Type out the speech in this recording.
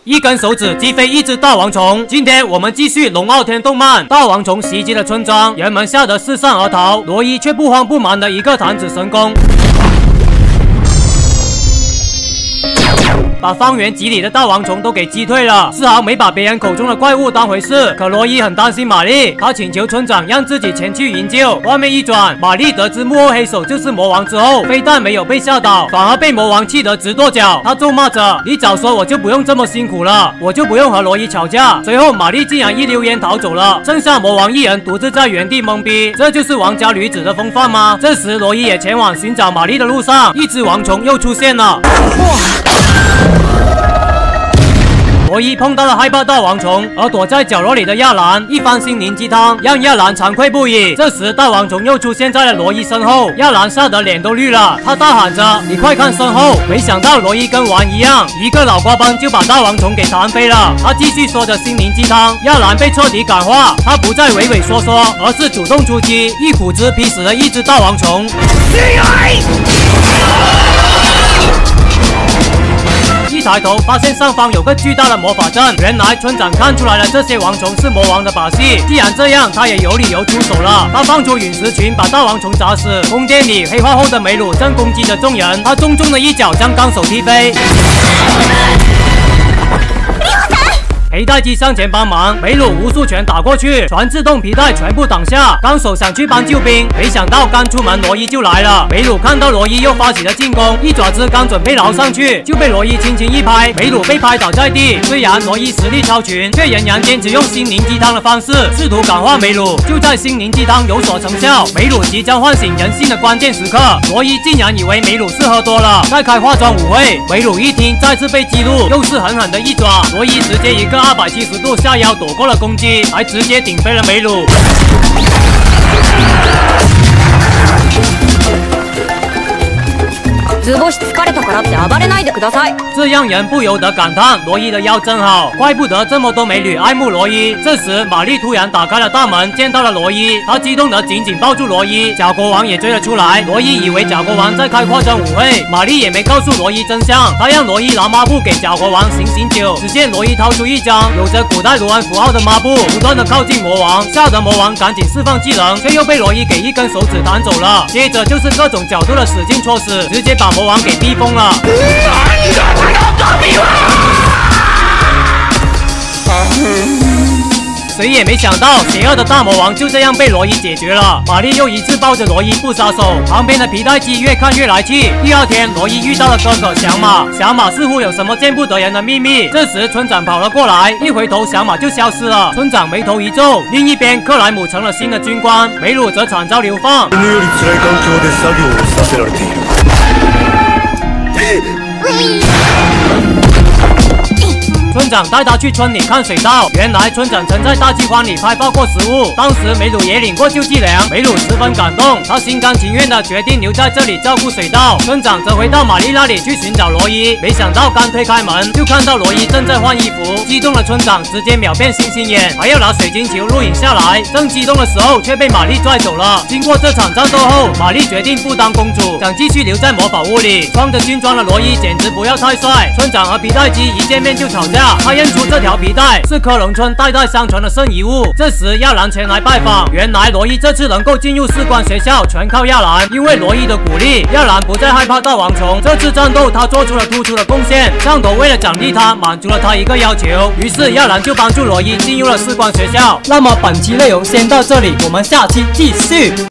一根手指击飞一只大王虫。今天我们继续龙傲天动漫，大王虫袭击了村庄，人们吓得四散而逃。罗伊却不慌不忙的一个弹指神功，把方圆几里的大王虫都给击退了，丝毫没把别人口中的怪物当回事。可罗伊很担心玛丽，他请求村长让自己前去营救。画面一转，玛丽得知幕后黑手就是魔王之后，非但没有被吓倒，反而被魔王气得直跺脚。他咒骂着：“你早说我就不用这么辛苦了，我就不用和罗伊吵架。”随后玛丽竟然一溜烟逃走了，剩下魔王一人独自在原地懵逼。这就是王家女子的风范吗？这时罗伊也前往寻找玛丽的路上，一只王虫又出现了。罗伊碰到了害怕大王虫，而躲在角落里的亚兰一番心灵鸡汤，让亚兰惭愧不已。这时大王虫又出现在了罗伊身后，亚兰吓得脸都绿了，他大喊着：“你快看身后！”没想到罗伊跟玩一样，一个脑瓜崩就把大王虫给弹飞了。他继续说着心灵鸡汤，亚兰被彻底感化，他不再畏畏缩缩，而是主动出击，一斧子劈死了一只大王虫。一抬头发现上方有个巨大的魔法阵，原来村长看出来了，这些王虫是魔王的把戏。既然这样，他也有理由出手了。他放出陨石群，把大王虫砸死。宫殿里黑化后的梅鲁正攻击着众人，他重重的一脚将纲手踢飞。皮带机上前帮忙，梅鲁无数拳打过去，全自动皮带全部挡下。纲手想去帮救兵，没想到刚出门罗伊就来了。梅鲁看到罗伊又发起了进攻，一爪子刚准备捞上去，就被罗伊轻轻一拍，梅鲁被拍倒在地。虽然罗伊实力超群，却仍然坚持用心灵鸡汤的方式试图感化梅鲁。就在心灵鸡汤有所成效，梅鲁即将唤醒人性的关键时刻，罗伊竟然以为梅鲁是喝多了，在开化妆舞会。梅鲁一听再次被激怒，又是狠狠的一爪，罗伊直接一个270度下腰躲过了攻击，还直接顶飞了梅鲁。这让人不由得感叹罗伊的腰真好，怪不得这么多美女爱慕罗伊。这时玛丽突然打开了大门，见到了罗伊，她激动的紧紧抱住罗伊。假国王也追了出来，罗伊以为假国王在开化妆舞会，玛丽也没告诉罗伊真相，她让罗伊拿抹布给假国王醒酒。只见罗伊掏出一张有着古代罗安符号的抹布，不断的靠近魔王，吓得魔王赶紧释放技能，却又被罗伊给一根手指弹走了。接着就是各种角度的使劲戳死，直接把魔王给逼疯了。谁也没想到，邪恶的大魔王就这样被罗伊解决了。玛丽又一次抱着罗伊不撒手，旁边的皮带机越看越来气。第二天，罗伊遇到了哥哥小马，小马似乎有什么见不得人的秘密。这时，村长跑了过来，一回头，小马就消失了。村长眉头一皱。另一边，克莱姆成了新的军官，梅鲁则惨遭流放。村长带他去村里看水稻，原来村长曾在大饥荒里派发过食物，当时梅鲁也领过救济粮，梅鲁十分感动，他心甘情愿的决定留在这里照顾水稻。村长则回到玛丽那里去寻找罗伊，没想到刚推开门就看到罗伊正在换衣服，激动的村长直接秒变星星眼，还要拿水晶球录影下来。正激动的时候，却被玛丽拽走了。经过这场战斗后，玛丽决定不当公主，想继续留在魔法屋里。穿着军装的罗伊简直不要太帅，村长和皮带机一见面就吵架。他认出这条皮带是科隆村代代相传的圣遗物。这时亚兰前来拜访，原来罗伊这次能够进入士官学校全靠亚兰，因为罗伊的鼓励，亚兰不再害怕大王虫。这次战斗他做出了突出的贡献，上头为了奖励他，满足了他一个要求，于是亚兰就帮助罗伊进入了士官学校。那么本期内容先到这里，我们下期继续。